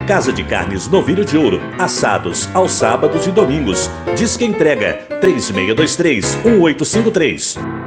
Casa de Carnes Novilho de Ouro, assados aos sábados e domingos. Disque entrega 3623-1853.